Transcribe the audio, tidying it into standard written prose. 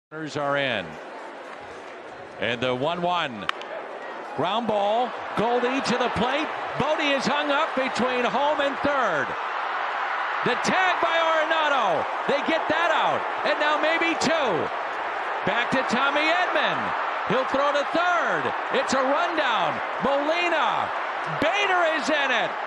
Runners are in. And the 1-1. Ground ball. Goldie to the plate. Bodie is hung up between home and third. The tag by Arenado. They get that out. And now maybe two. Back to Tommy Edman. He'll throw to third. It's a rundown. Molina. Bader is in it.